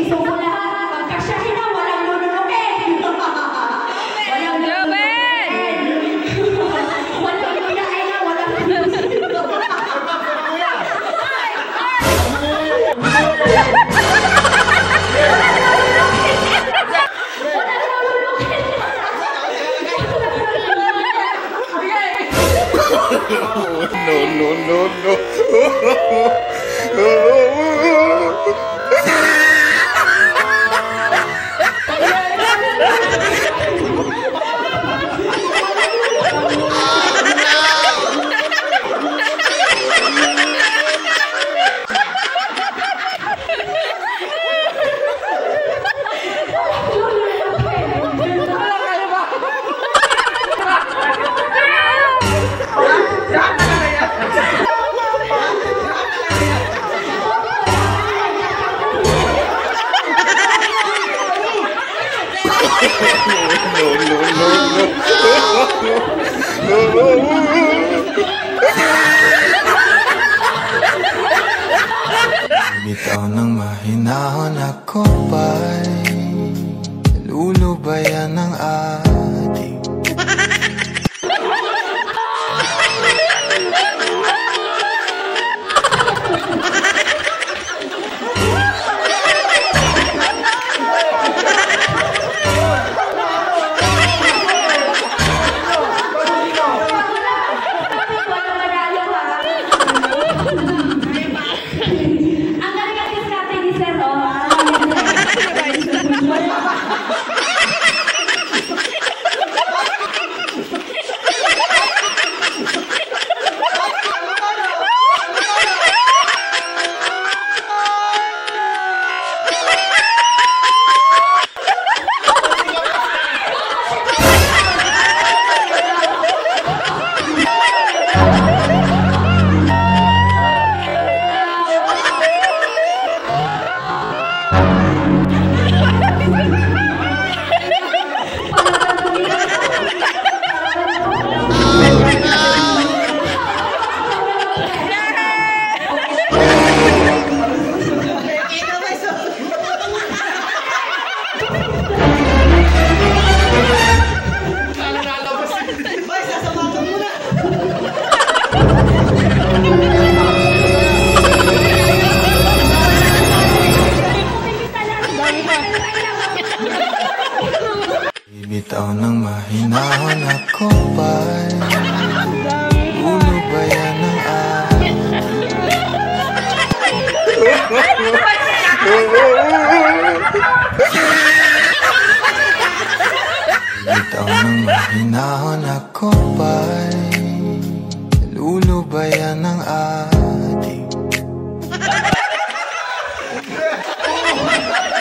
isuko lahat. Pagkasyahin na, walang lulunukin. Walang lulunukin. Walang lunain na, walang lulunukin. No. Bitaw ng mahinahon ako ba'y lulubayan ng ating bitaw ng mahinahon ako ba'y lulubayan ng ating bitaw ng mahinahon ako ba'y lulubayan ng ating